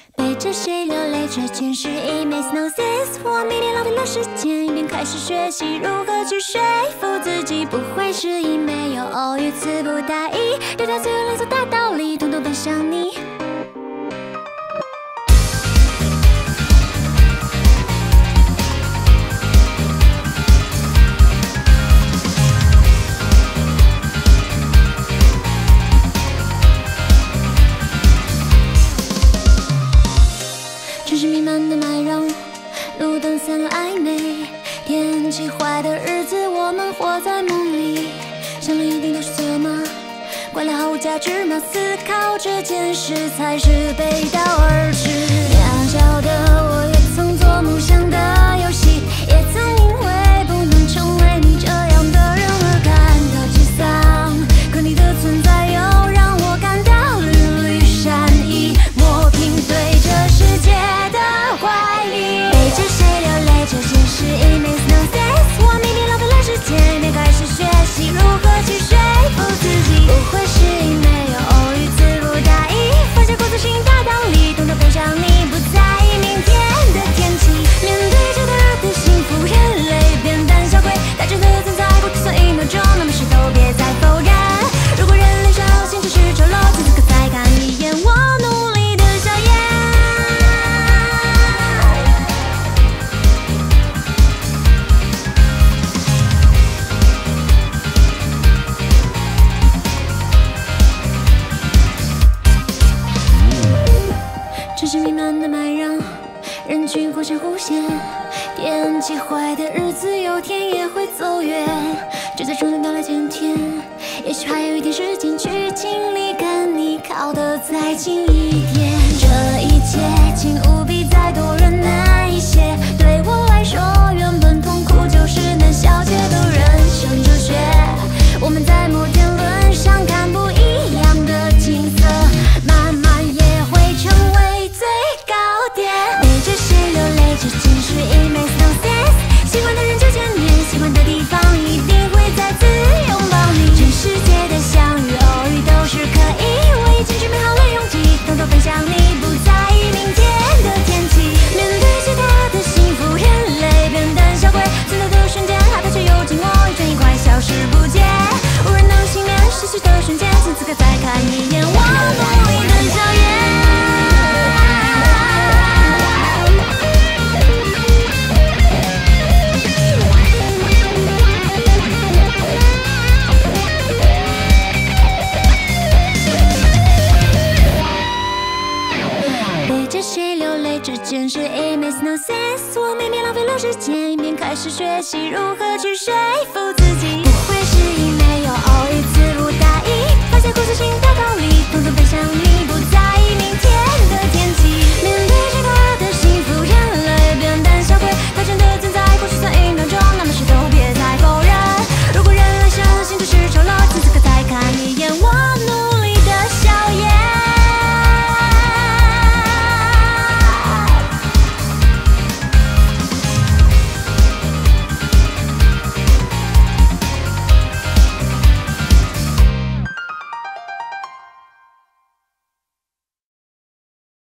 背着谁流泪这件事 It makes no sense。我每天浪费了时间，一边开始学习如何去说服自己，不会是因没有偶遇，词不达意，丢掉所有烂俗大道理，统统分享你。城市弥漫的麦嚷，路灯散落暧昧，天气坏的日子，我们活在梦里。想了一定都是错吗？怪了毫无价值吗？思考这件事才是背道而驰。渺小的我也曾做梦想的游戏，也曾因为不能成为你这样的人而感到沮丧。可你的存在又让我感到屡屡善意，磨平对这世界的怀疑。背着谁流泪这件事 It makes no sense。我每天浪费了时间，便开始学习如何去说服自己，不会是因没有偶遇，词不达意，放下过自信大道理，懂得分享你，不在意明天的天气。面对着他的幸福，眼泪变胆小鬼，他真的存在过，就算1秒钟，那么事都别再否认。如果人类小心只是丑陋，请此刻再看一眼我努力的笑颜。城市弥漫的麦嚷，人群互相呼羡，天气坏的日子，有天也会走远。就在终点到来前天，也许还有一点时间去尽力跟你靠得再近一点。这一切，请务必再多忍耐一些。对我来说，原本痛苦就是能消解的人生哲学。我们在摩天轮上看不一样的景色，慢慢也会成为最高点。背着谁流泪这件事 It makes no sense。喜欢的人就见面，喜欢的地方一定会再次拥抱你。全世界的相遇偶遇都是可以，我已尽具美好的勇气，统统分享你，不在意明天的天气。面对其他的幸福，眼泪变胆小鬼，存在的瞬间，害怕却又紧握，一转一快消失不见。无人能幸免失去的瞬间，请此刻再看一眼我努力的笑颜。背着谁流泪这件事 It makes no sense。我每天浪费了时间，一边开始学习如何去说服自己。